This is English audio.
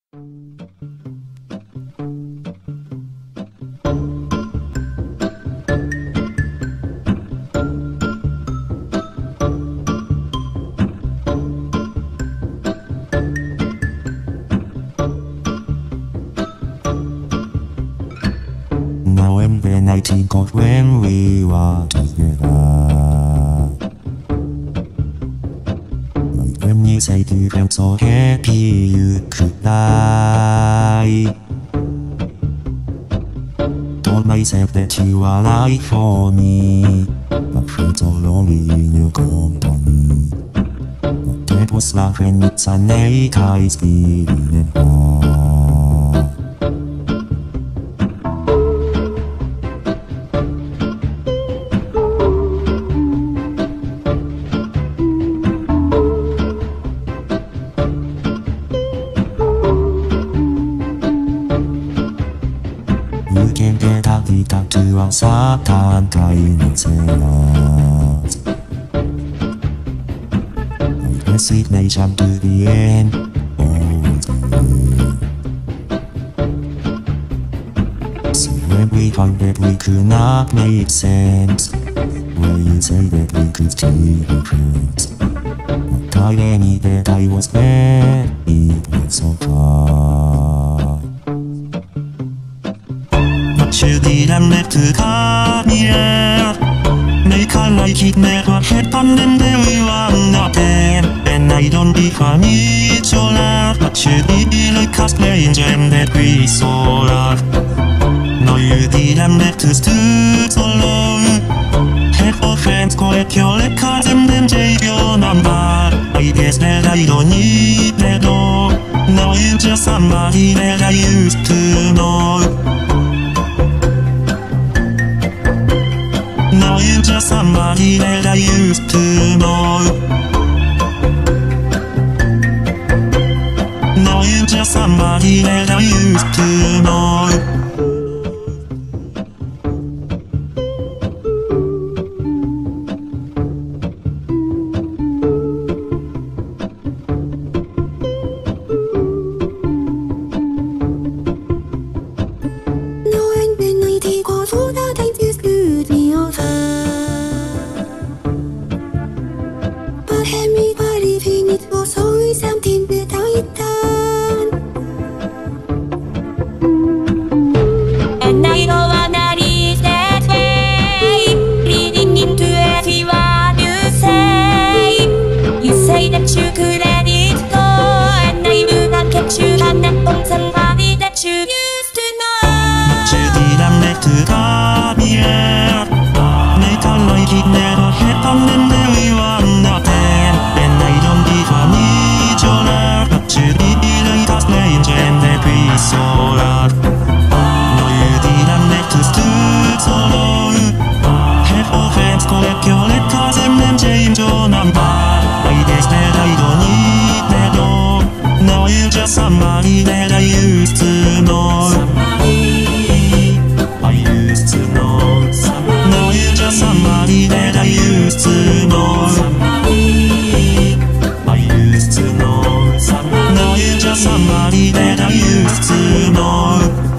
Now and then I think of when we were together. When you said you felt so happy you could lie. Told myself that you were right for me, but felt so lonely in your company. But that was love and it's a night I still remember. You can get addicted to a certain kind of sadness. I resignation to the end, always believe. So when we found that we could not make sense, well, you say that we could still be friends. But I admit that I was bad, it went so far. You didn't have to cut me out. Make I like it never happened and then we were not there. And I don't even need your love, but you did like a strange gem that we saw love. No, you didn't have to stood so long. Had four friends collect your records and then take your number. I guess that I don't need that all. Now you're just somebody that I used to know. Now you're just somebody that I used to know. Now you're just somebody that I used to know. You could let it go, and I will not get you on that from somebody that you used to know. But you didn't have to cut me out. Make I like it never happened and then we were not there. And I don't even need your love, but you did like a strange gem that we saw love. No, you didn't have to stood so long. Have four friends collect your records and then change your number. I guess that I don't need that all. Now you're just somebody that I used to know. Somebody I used to know. Now you're just somebody that I used to know. Somebody I used to know. Now you're just somebody that I used to know.